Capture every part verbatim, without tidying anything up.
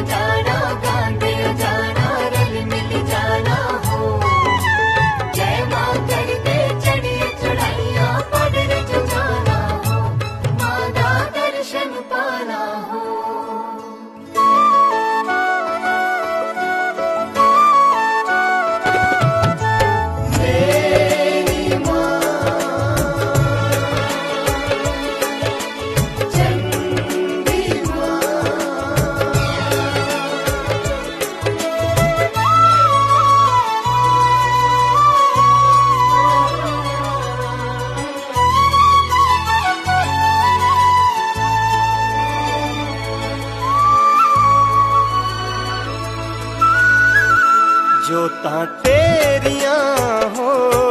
जाना, गांदे जाना, रल मिल जाना हो। जय मां करते चढ़िए चढ़ाइया, पड़ रज जाना हो, मां दा दर्शन पाना हो। जोतां तेरियां हो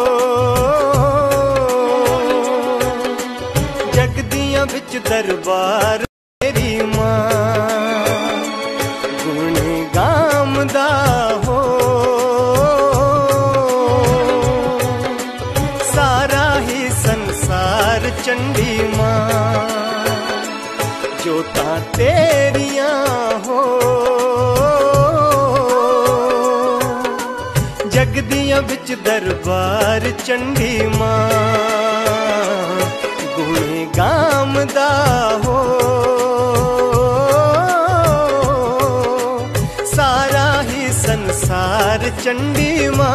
जगदियां बिच दरबार तेरी मां, गुण गामदा हो सारा ही संसार चंडी मां। जोतां तेरियां हो जगदियां बिच दरबार चंडी मां, गुण गामदा हो सारा ही संसार चंडी मां।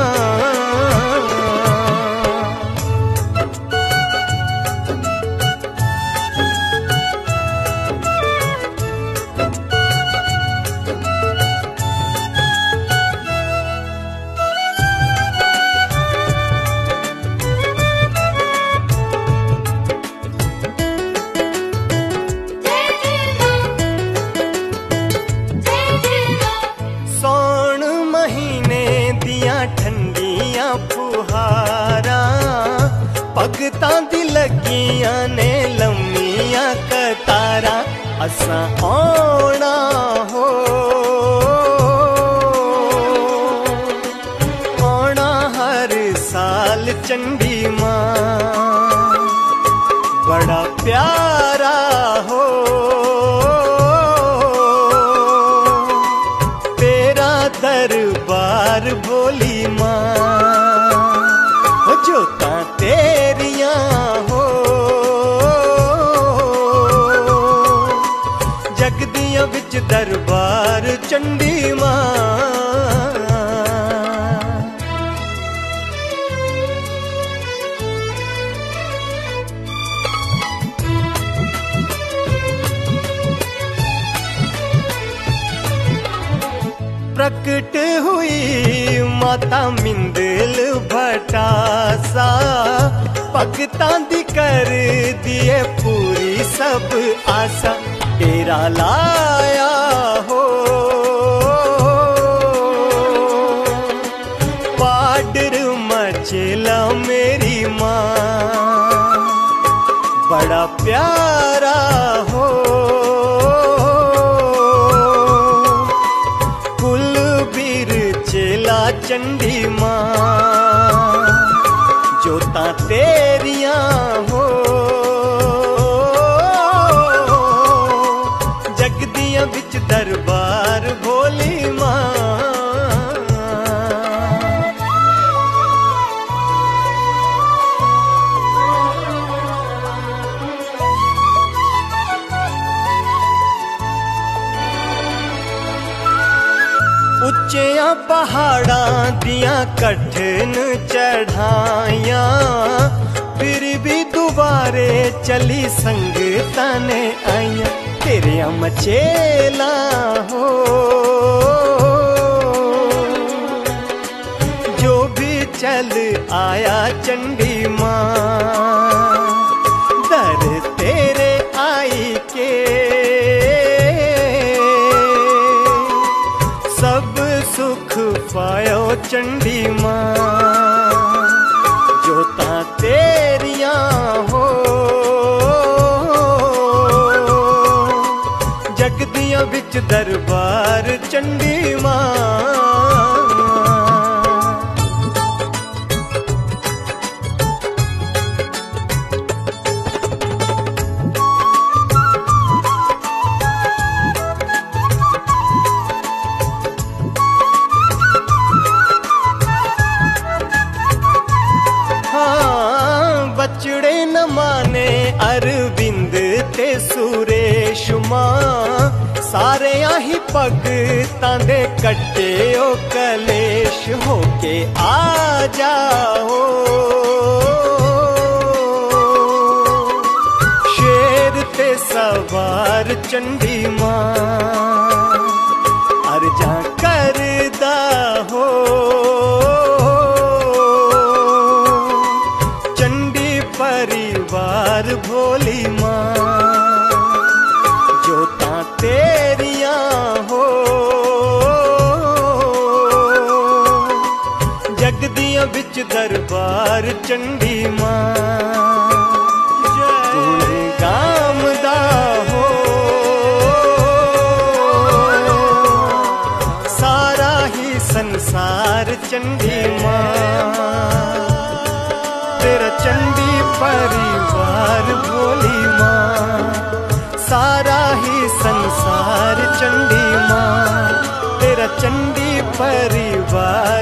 ठंडियां फुहारा भगतां दी लगियां ने लम्मियां कतारा, असां आउणा हो आउणा हर साल चंडी मां। बड़ा प्यारा हो तेरा दरबार भोली मां। जोतां तेरियां हो जगदियां बिच दरबार चंडी मां। प्रकट हुई माता मिंदल भटासा, भगतां दी कर दिए पूरी सब आसा। तेरा लाया हो पाडर मचेला मेरी मां, बड़ा प्यारा हो चेला चंडी मां। जोतां तेरियां हो जगदियां बिच दरबार भोली मां। उच्चियां पहाड़ां दियां कठिन चढ़ाइयां, फिर भी दुबारे चली संगतां ने आइयां। तेरियां मचेला हो जो भी चल आया चंडी मां। दर तेरे आई के सब सुख पायो चंडी मां। जोतां तेरियां हो जगदियां बिच दरबार चंडी मां। आई भगतां दे कट्टे ओ कलेश होके आ जाओ। शेर ते सवार चंडी मां अर्जा करदा हो। चंडी परिवार भोली मां जोता तेरियां हो। जगदियां बिच दरबार चंडी मां गुण गामदा हो। सारा ही संसार चंडी मां तेरा चंडी परिवार भोली मां। सारा ही संसार चंडी मां तेरा चंडी परिवार